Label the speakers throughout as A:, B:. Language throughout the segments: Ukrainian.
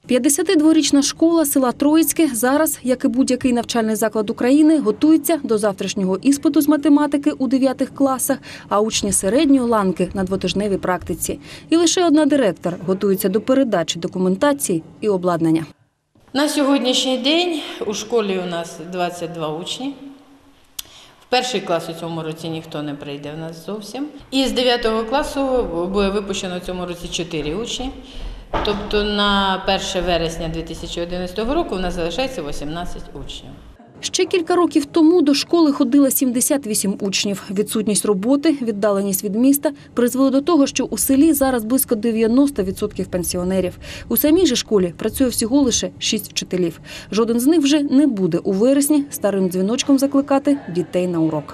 A: 52-річна школа села Троїцьке зараз, як і будь-який навчальний заклад України, готується до завтрашнього іспиту з математики у 9 класах, а учні середньої ланки – на двотижневій практиці. І лише одна директор готується до передачі документації і обладнання.
B: На сьогоднішній день у школі у нас 22 учні. В перший клас у цьому році ніхто не прийде в нас зовсім. І з 9 класу буде випущено в цьому році 4 учні. Тобто на 1 вересня 2011 року у нас залишається 18 учнів.
A: Ще кілька років тому до школи ходило 78 учнів. Відсутність роботи, віддаленість від міста призвели до того, що у селі зараз близько 90% пенсіонерів. У самій же школі працює всього лише 6 вчителів. Жоден з них вже не буде у вересні старим дзвіночком закликати дітей на урок.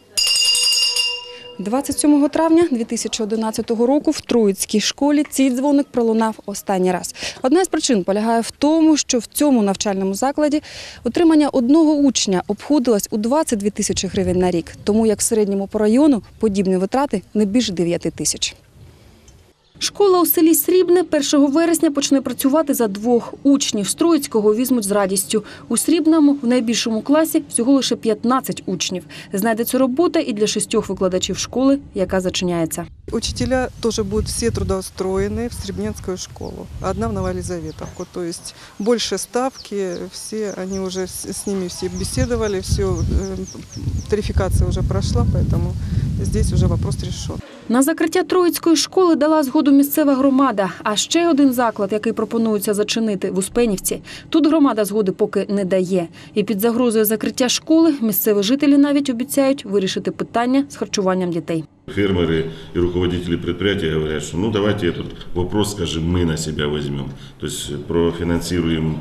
A: 27 травня 2011 року в Троїцькій школі цей дзвоник пролунав останній раз. Одна з причин полягає в тому, що в цьому навчальному закладі отримання одного учня обходилось у 22 тисячі гривень на рік, тому як в середньому по району подібні витрати не більше 9 тисяч. Школа у селі Срібне 1 вересня почне працювати за 2 учнів. З Троїцького візьмуть з радістю. У Срібному в найбільшому класі всього лише 15 учнів. Знайдеться робота і для 6 викладачів школи, яка зачиняється.
C: Учителя тоже будут все трудоустроены в Сребненскую школу. Одна в Новоелизаветовку. То есть больше ставки, все, они уже с ними все беседовали, все, тарификация уже прошла, поэтому здесь уже вопрос решен.
A: На закриття Троїцької школи дала згоду місцева громада. А ще один заклад, який пропонується зачинити в Успенівці. Тут громада згоди поки не дає. І під загрозою закриття школи місцеві жителі навіть обіцяють вирішити питання з харчуванням дітей.
D: Фермеры и руководители предприятия говорят, что давайте этот вопрос, скажем, мы на себя возьмем. То есть профинансируем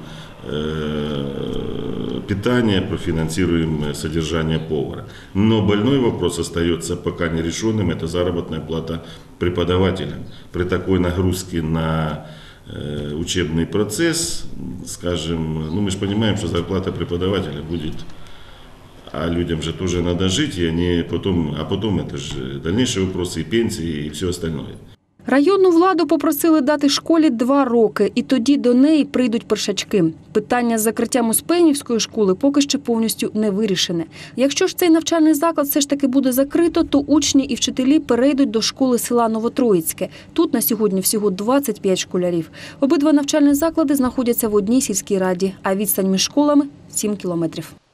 D: питание, профинансируем содержание повара. Но больной вопрос остается пока нерешенным, это заработная плата преподавателям. При такой нагрузке на учебный процесс, скажем, мы же понимаем, что зарплата преподавателя будет, а людям же тоже надо жить, и они потом это же дальнейшие вопросы, и пенсии, и все остальное.
A: Районну владу попросили дати школі 2 роки, і тоді до неї прийдуть першачки. Питання з закриттям Успенівської школи поки що повністю не вирішене. Якщо ж цей навчальний заклад все ж таки буде закрито, то учні і вчителі перейдуть до школи села Новотроїцьке. Тут на сьогодні всього 25 школярів. Обидва навчальні заклади знаходяться в одній сільській раді, а відстань між школами – 7 кілометрів.